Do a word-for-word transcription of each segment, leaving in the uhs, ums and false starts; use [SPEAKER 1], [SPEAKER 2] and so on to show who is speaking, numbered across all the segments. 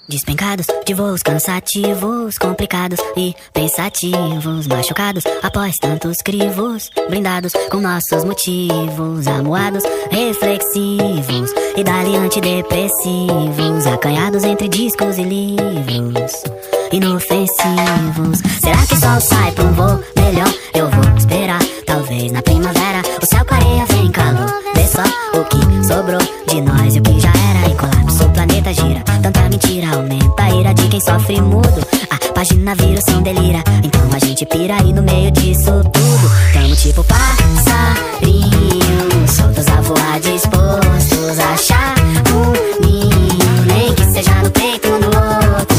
[SPEAKER 1] Despencados de voos cansativos, complicados e pensativos, machucados após tantos crivos, blindados com nossos motivos, amuados, reflexivos e dali antidepressivos, acanhados entre discos e livros, inofensivos. Será que sol sai pra um voo melhor? Eu vou esperar, talvez na primavera o céu clareia, vem calor, vê só o que sobrou de nós e o que já era em colapso. O planeta gira, tanta mentira aumenta a ira de quem sofre mudo. A página vira, o som delira, então a gente pira e no meio disso tudo tamo tipo passarinho, soltos a voar, dispostos a achar um ninho, nem que seja no peito do outro.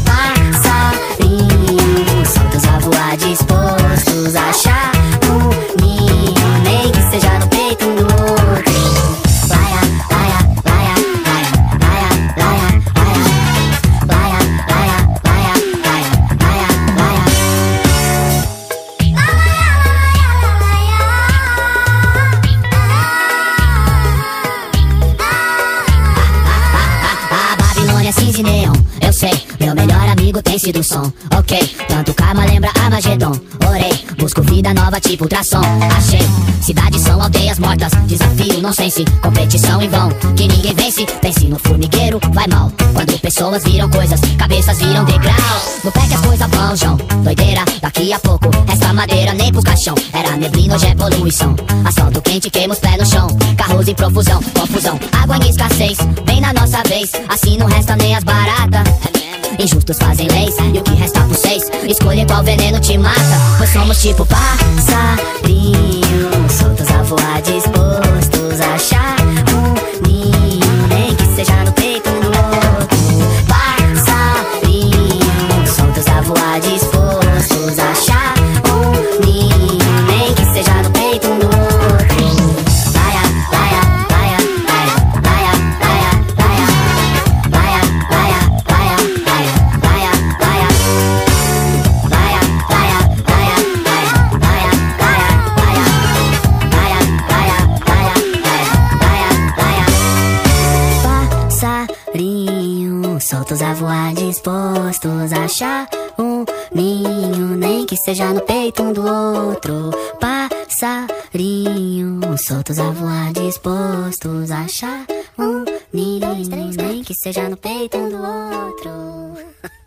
[SPEAKER 1] Passarinho, soltos a voar, dispostos a achar um ninho, nem que seja no peito do outro. Laia, laia, laia, laia, laia, laia, laia, laia, laia, laia, laia, laia, laia. A Babilônia cinza e neon, eu sei, meu melhor amigo tem sido o som. Ok, tanto karma lembra Armagedon. Orei, busco vida nova tipo ultrassom. Achei, cidades são aldeias mortas, desafio, nonsense, competição em vão, que ninguém vence. Pense no formigueiro, vai mal, quando pessoas viram coisas, cabeças viram degrau. No pé que as coisas vão, João, doideira, daqui a pouco resta madeira nem pro caixão. Era neblina, hoje é poluição, asfalto quente, queima os pés no chão, carros em profusão, confusão, água em escassez, vem na nossa vez, assim não resta nem as baratas. Injustos fazem leis, e o que resta por seis, escolhe qual veneno te mata. Pois somos tipo passarinho, soltos a voar, dispostos a achar um ninho, nem que seja no peito do outro. Passarinho, soltos a voar, dispostos a achar um ninho, nem que seja no peito do outro. Laia, laia, laia, laia, laia, laia, laia, laia, laia, laia, laia, laia, laia, laia, laia, laia, laia, passarinho, soltos a voar, dispostos a achar um ninho, nem que seja no peito um do outro. Passarinho, soltos a voar, dispostos a achar um ninho, nem que seja no peito um do outro.